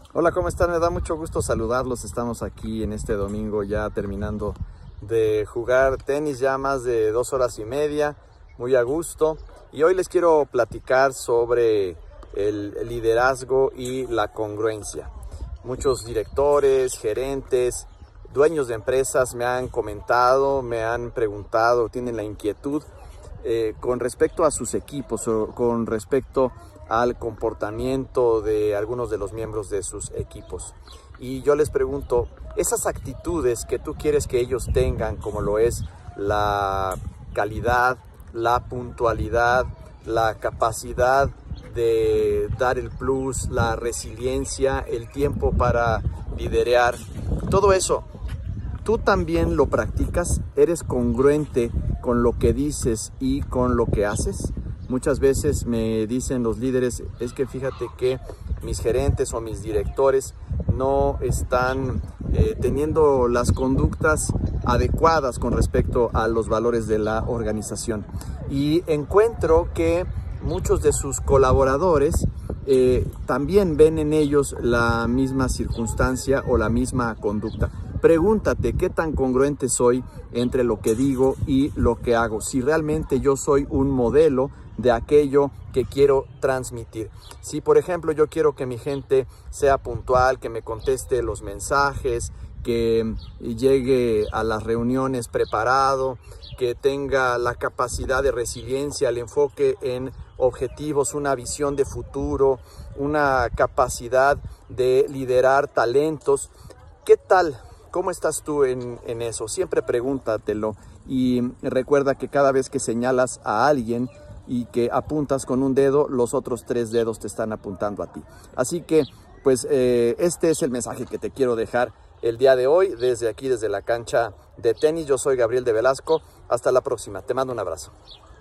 Hola, ¿cómo están? Me da mucho gusto saludarlos. Estamos aquí en este domingo ya terminando de jugar tenis ya más de 2 horas y media, muy a gusto. Y hoy les quiero platicar sobre el liderazgo y la congruencia. Muchos directores, gerentes, dueños de empresas me han comentado, me han preguntado, tienen la inquietud con respecto a sus equipos o con respecto al comportamiento de algunos de los miembros de sus equipos. Y yo les pregunto, esas actitudes que tú quieres que ellos tengan, como lo es la calidad, la puntualidad, la capacidad de dar el plus, la resiliencia, el tiempo para liderear, todo eso, ¿tú también lo practicas? ¿Eres congruente con lo que dices y con lo que haces? Muchas veces me dicen los líderes, es que fíjate que mis gerentes o mis directores no están teniendo las conductas adecuadas con respecto a los valores de la organización. Y encuentro que muchos de sus colaboradores también ven en ellos la misma circunstancia o la misma conducta. Pregúntate qué tan congruente soy entre lo que digo y lo que hago. Si realmente yo soy un modelo de aquello que quiero transmitir. Si, por ejemplo, yo quiero que mi gente sea puntual, que me conteste los mensajes, que llegue a las reuniones preparado, que tenga la capacidad de resiliencia, el enfoque en objetivos, una visión de futuro, una capacidad de liderar talentos. ¿Qué tal? ¿Cómo estás tú en eso? Siempre pregúntatelo y recuerda que cada vez que señalas a alguien y que apuntas con un dedo, los otros 3 dedos te están apuntando a ti. Así que, pues, este es el mensaje que te quiero dejar el día de hoy, desde aquí, desde la cancha de tenis. Yo soy Gabriel de Velasco. Hasta la próxima. Te mando un abrazo.